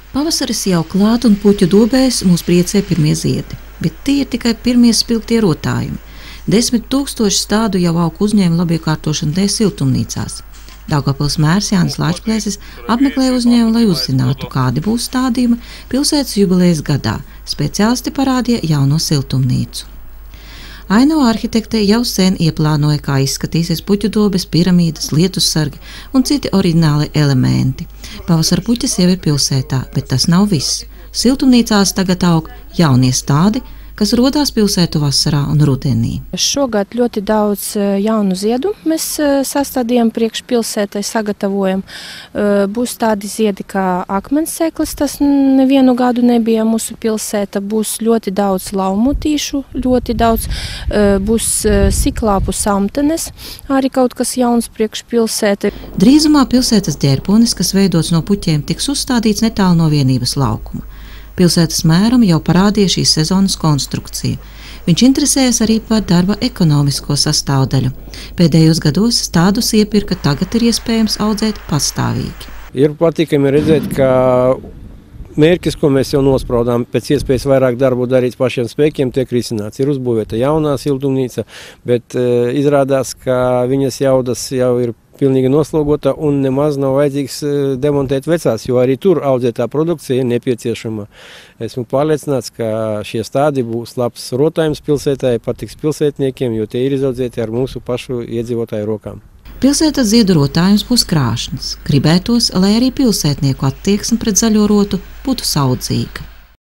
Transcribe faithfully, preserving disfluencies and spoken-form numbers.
Pavasaris jau klāt un puķu dobēs mūs priecē pirmie ziedi, bet tie ir tikai pirmie spilgtie rotājumi. Desmit tūkstoši stādu jau augu uzņēma labiekārtošanu dēļ siltumnīcās. Daugavpils mērs Jānis Lāčplēsis apmeklēja uzņēmumu, lai uzzinātu, kādi būs stādījumi pilsētas jubilejas gadā. Speciālisti parādīja jauno siltumnīcu. Ainava arhitekte jau sen ieplānoja, kā izskatīsies puķu dobes, piramīdas, lietussargi un citi oriģināli elementi. Pavasara puķas jau ir pilsētā, bet tas nav viss. Siltumnīcās tagad aug jaunie stādi, kas rodās pilsētu vasarā un rudenī. Šogad ļoti daudz jaunu ziedu mēs sastādījām priekš pilsētai, sagatavojam. Būs tādi ziedi kā akmensēklis, tas nevienu gadu nebija mūsu pilsēta. Būs ļoti daudz laumutīšu, ļoti daudz. Būs siklāpu samtenes, arī kaut kas jauns priekš pilsētai. Drīzumā pilsētas ģērbonis, kas veidots no puķiem, tiks uzstādīts netālu no vienības laukuma. Pilsētas mēram jau parādīja šīs sezonas konstrukcija. Viņš interesējas arī par darba ekonomisko sastāvdaļu. Pēdējos gados stādus iepirka, tagad ir iespējams audzēt pastāvīgi. Ir patīkami redzēt, ka mērķis, ko mēs jau nospraudām, pēc iespējas vairāk darbu darīt pašiem spēkiem, tiek risināts. Ir uzbūvēta jaunā siltumnīca, bet uh, izrādās, ka viņas jaudas jau ir pilnīgi noslogota un nemaz nav vajadzīgs demontēt vecās, jo arī tur audzētā produkcija ir nepieciešama. Esmu pārliecināts, ka šie stādi būs labs rotājums pilsētai, patiks pilsētniekiem, jo tie ir izaudzēti ar mūsu pašu iedzīvotāju rokām. Pilsētas ziedu rotājums būs krāšņs. Gribētos, lai arī pilsētnieku attieksme pret zaļo rotu būtu saudzīga.